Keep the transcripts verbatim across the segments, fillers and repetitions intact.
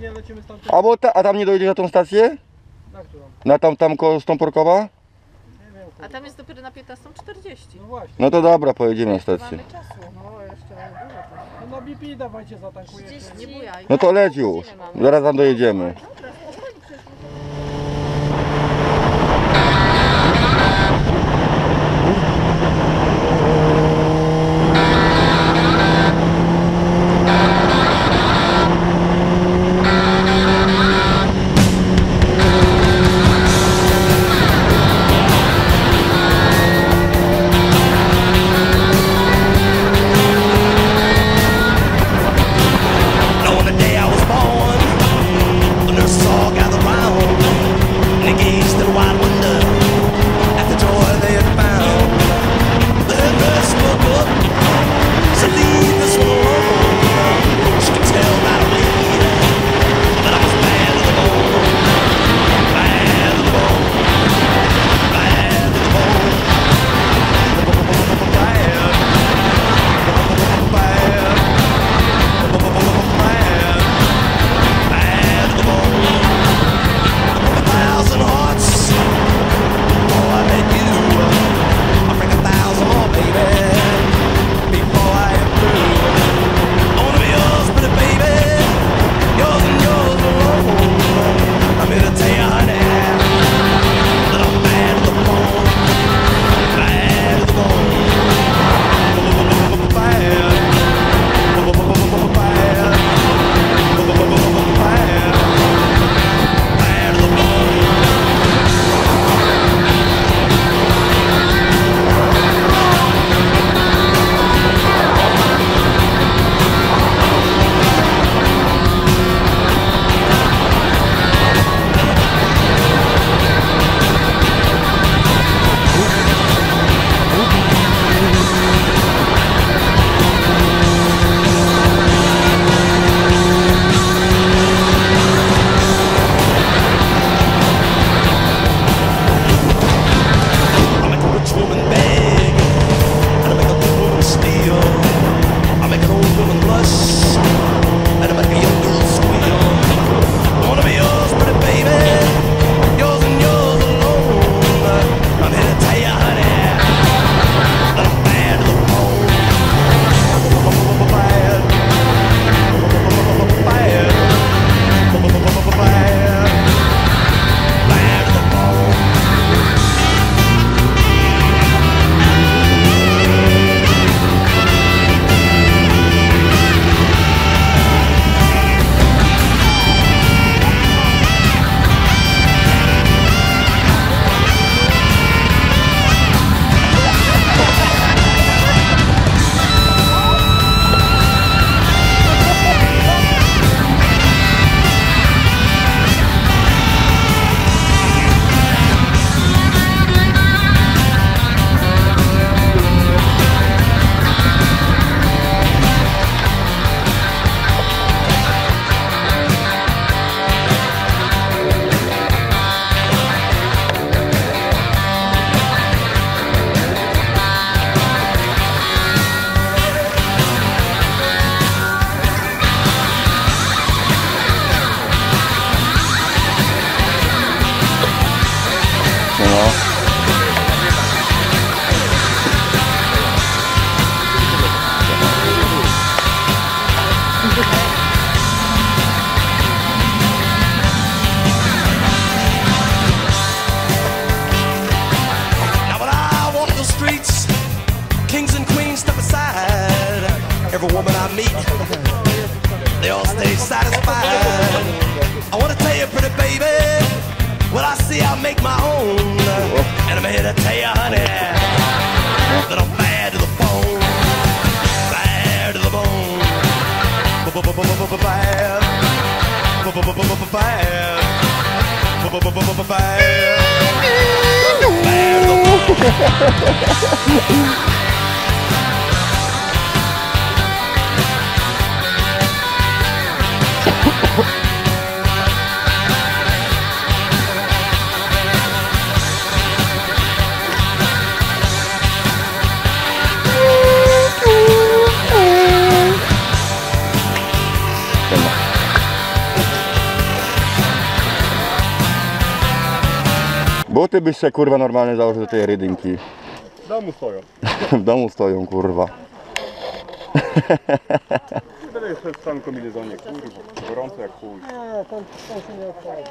nie lecimy z tamtym. A, bo ta, a tam nie dojdzie na tą stację? Na którą? Na tam, tam koło Stąporkowa? Nie wiem. A tam jest dopiero na piętnastą czterdzieści. No właśnie. No to dobra, pojedziemy na stację. Mamy czasu. No jeszcze dużo czasu. No na B P dawajcie, zatankujecie. Nie bujaj. No to leć już. Zaraz tam dojedziemy. Dobra, spokojnie, przecież Every woman I meet, they all stay satisfied. I wanna tell you, pretty baby, what I see I make my own. And I'm here to tell you, honey, that I'm bad to the bone. Bad to the bone. Bad. Bad. Bad to the bone. Buty byś się kurwa normalnie założył do tej rydynki. W domu stoją. W domu stoją kurwa. Będę jeszcze w samym kombinezonie, kurwa. Gorąco jak chuj. Nie, tam, tam się nie obchodzi.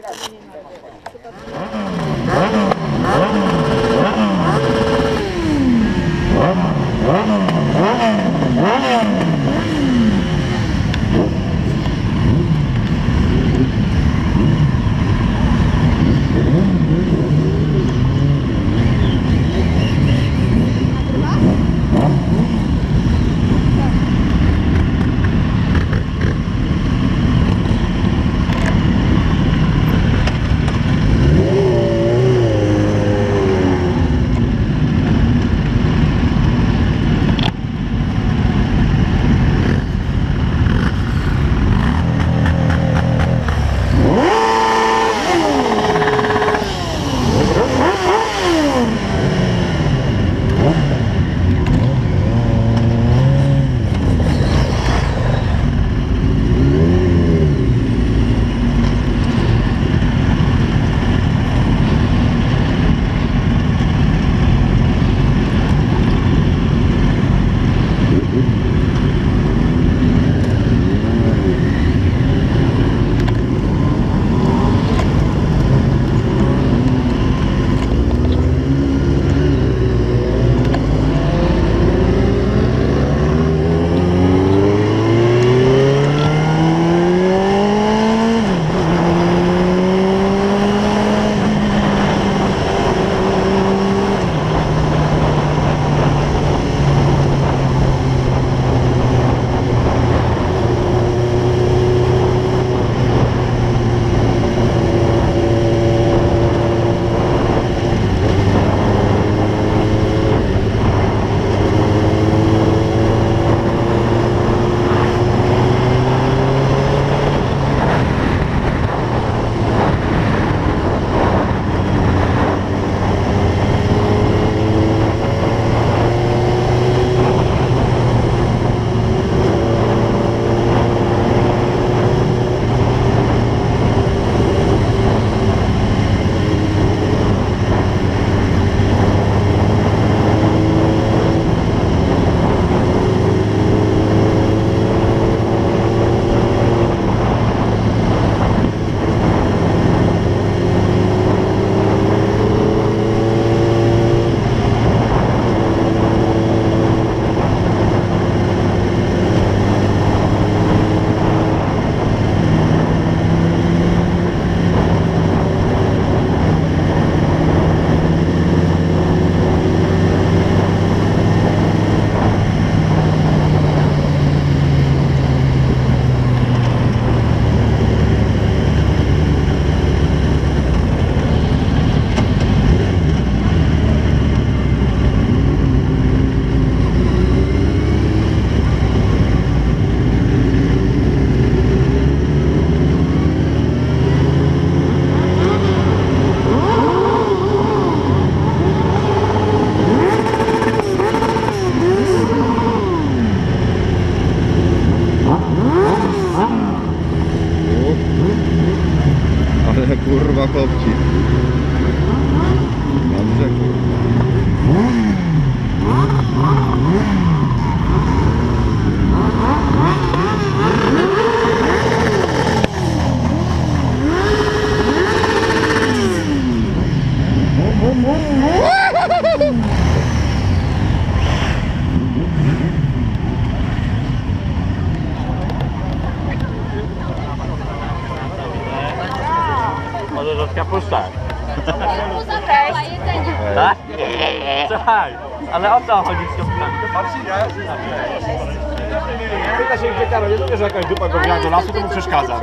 kurwa kopci. Dobrze kurwa. Może rzodka puszczać. Cześć. Tak? Słuchaj, ale o co chodzi z tą ptakiem? Pyta się gdzie Karol, nie wiesz, że jakaś dupa go wzięła do lasu, to mu przeszkadza.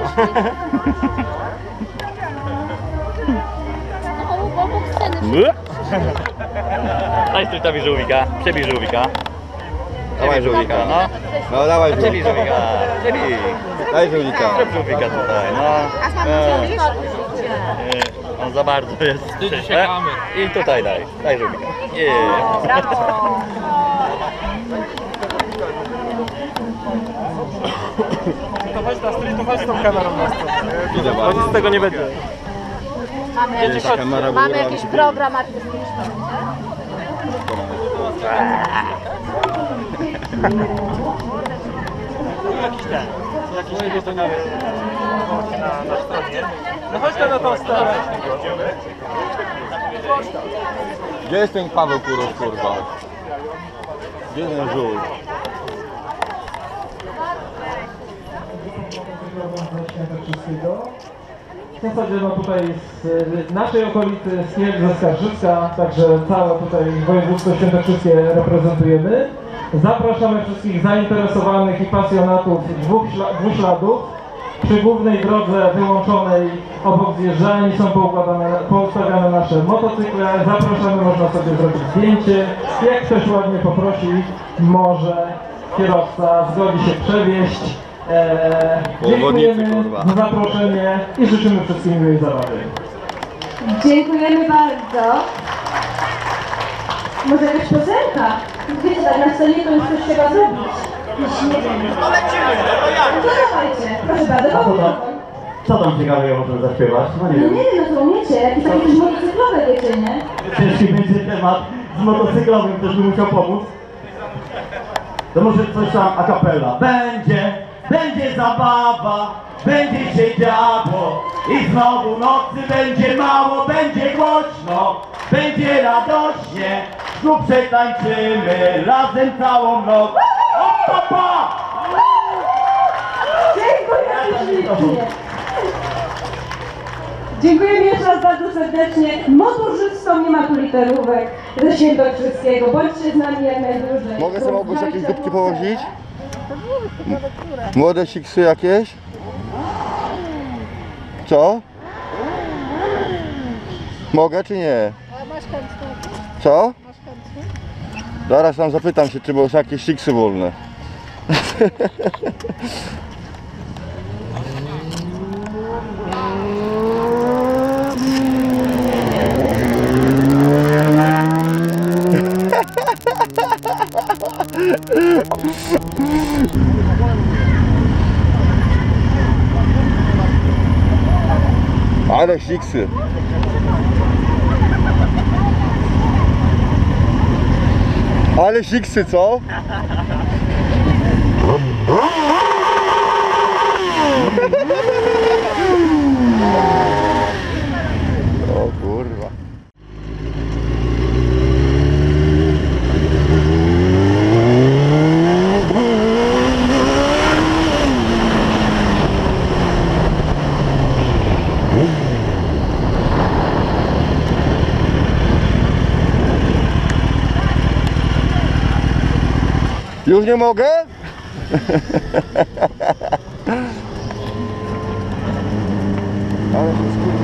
No, obok sceny. Daj strytowi żółwika, przebij żółwika. Dawaj żółwika. No, No dawaj przebij żółwika. żółwika, przebij. Daj żółwika. Zrób żółwika tutaj, no. A sam E, musisz? e, On za bardzo jest. E, I tutaj daj, daj żółwika. Nie. Brawo. To chodź na strój, to chodź z tą kamerą na stronę. Idę Chodź, z tego nie będzie. Mamy, kamera mamy była, jakiś ale- program artystyczny. Jakiś ten, jakiś jest to na, na stronie. No chodź tam na tą stronę. Gdzie jest ten Paweł Kurów, kurwa? Gdzie ten żółł? W zasadzie no tutaj z naszej okolicy Skiel ze Skarżyska, także całe tutaj województwo świętokrzyskie reprezentujemy. Zapraszamy wszystkich zainteresowanych i pasjonatów dwóch śla dwuśladów. Przy głównej drodze wyłączonej obok zjeżdżalni są poukładane, poustawiane nasze motocykle. Zapraszamy, można sobie zrobić zdjęcie. Jak ktoś ładnie poprosi, może kierowca zgodzi się przewieźć. Eee, dziękujemy za zaproszenie i życzymy wszystkim miłej zabawy. Dziękujemy bardzo. Może jakaś piosenka? Wiecie, tak na scenie to już coś trzeba zrobić. Jeśli nie wiem. No lecimy, no to dawajcie. Proszę bardzo, A co pomóż. tam, co tam ciekawego możemy zaśpiewać? No nie No wiem. nie wiem, no to umiecie. Jakieś takie coś motocyklowe wiecie, nie? Ciężki będzie temat z motocyklowym, ktoś mi musiał pomóc. To może coś tam a cappella. Będzie, będzie zabawa, będzie się działo i znowu nocy będzie mało, będzie głośno, będzie radośnie, znów przetańczymy razem całą noc. O, papa! Dziękuję ślicznie. Dziękujemy jeszcze raz bardzo serdecznie. Motorzystom nie ma tu literówek ze Świętokrzyskiego. Bądźcie z nami jak najdłużej. Mogę sobie Małgosia jakieś dupki położyć? Młode siksy jakieś? Co? Mogę czy nie? Co? Zaraz tam zapytam się, czy są jakieś siksy wolne. Ale siksy. Ale siksy, co? O kurwa. Już nie mogę? Ale się skurczy.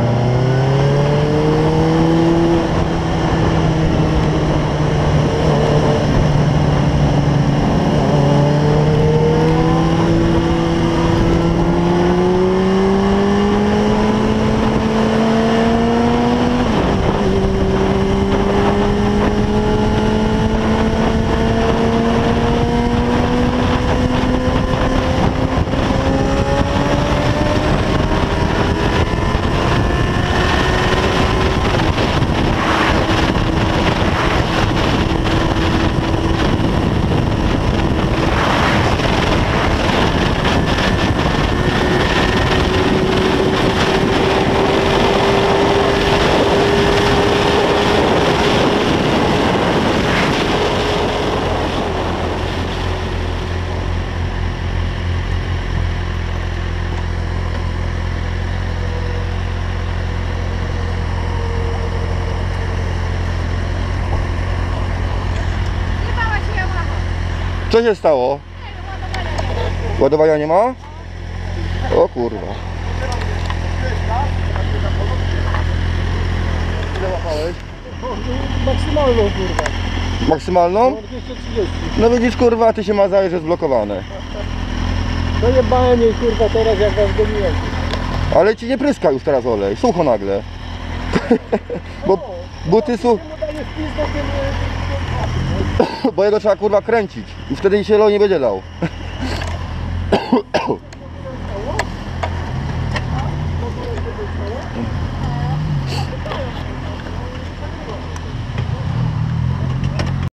Co się stało? Ładowania nie ma? O kurwa. Ile łapałeś? Maksymalną kurwa. Maksymalną? dwieście trzydzieści. No widzisz kurwa, ty się mazałeś, że jest zblokowane. Dojebałem jej kurwa teraz jak was goniłem. Ale ci nie pryska już teraz olej, sucho nagle. Bo buty su... Bo jego trzeba kurwa kręcić i wtedy się olej nie będzie lał. Dziękuję.